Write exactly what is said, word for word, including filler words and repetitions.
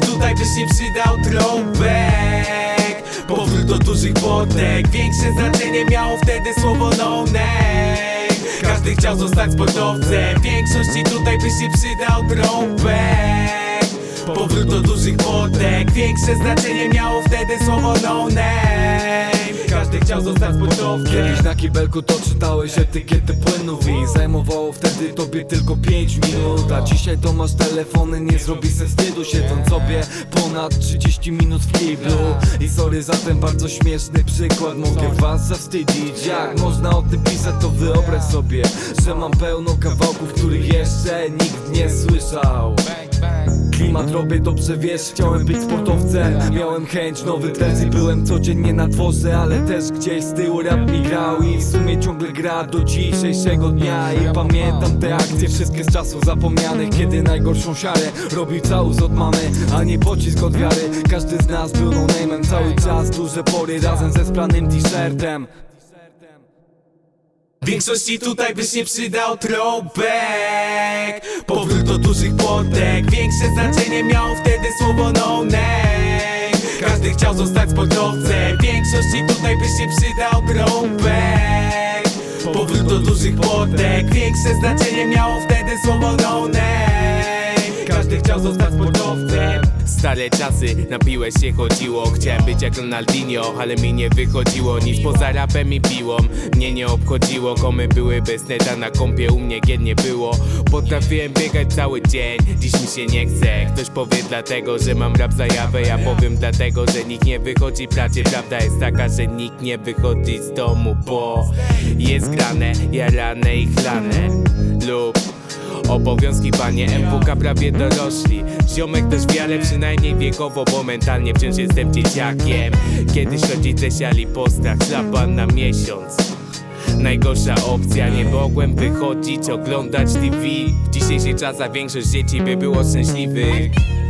tutaj byś nie przydał throwback. Powrót do dużych potek, większe znaczenie miało wtedy słowo no name. Każdy chciał zostać sportowcem, większości tutaj byś nie przydał throwback. Powrót do dużych potek, większe znaczenie miało wtedy słowo no name. Każdy chciał zostać sportowcem. Kiedyś na kibelku to czytałeś etykiety płynów i zajmowało wtedy tobie tylko pięć minut. A dzisiaj to masz telefony, nie zrobi se wstydu, siedząc sobie ponad trzydzieści minut w kiblu. I sorry za ten bardzo śmieszny przykład, mogę was zawstydzić. Jak można o tym pisać, to wyobraź sobie, że mam pełno kawałków, których jeszcze nikt nie słyszał. Klimat robię dobrze, wiesz, chciałem być sportowcem. Miałem chęć, nowy trend i byłem codziennie na dworze, ale też gdzieś z tyłu rap mi grał i w sumie ciągle gra do dzisiejszego dnia. I pamiętam te akcje, wszystkie z czasów zapomnianych, kiedy najgorszą siarę robił całus od mamy, a nie pocisk od wiary. Każdy z nas był no name'em, cały czas duże pory razem ze spranym t-shirtem. Większości tutaj byś nie przydał throwback. Powrót do dużych potek, większe znaczenie miało wtedy słowo no name. Każdy chciał zostać sportowcem, większości tutaj byś nie przydał throwback. Powrót do dużych potek, większe znaczenie miało wtedy słowo no name. Każdy chciał zostać sportowcem. Stare czasy, na piłę się chodziło. Chciałem być jak Ronaldinho, ale mi nie wychodziło. Nic poza rapem i piłą mnie nie obchodziło. Komy były bez neta, na kompie u mnie gier nie było. Potrafiłem biegać cały dzień, dziś mi się nie chce. Ktoś powie dlatego, że mam rap zajawę. Ja powiem dlatego, że nikt nie wychodzi pracy. Prawda jest taka, że nikt nie wychodzi z domu, bo jest grane, jarane i chlane lub obowiązki panie, M W K prawie dorośli. Ziomek też wiarę, przynajmniej wiekowo, bo mentalnie wciąż jestem dzieciakiem. Kiedyś rodzice siali postrach, szlaban na miesiąc. Najgorsza opcja, nie mogłem wychodzić, oglądać T V. W dzisiejszych czasach większość dzieci by było szczęśliwych.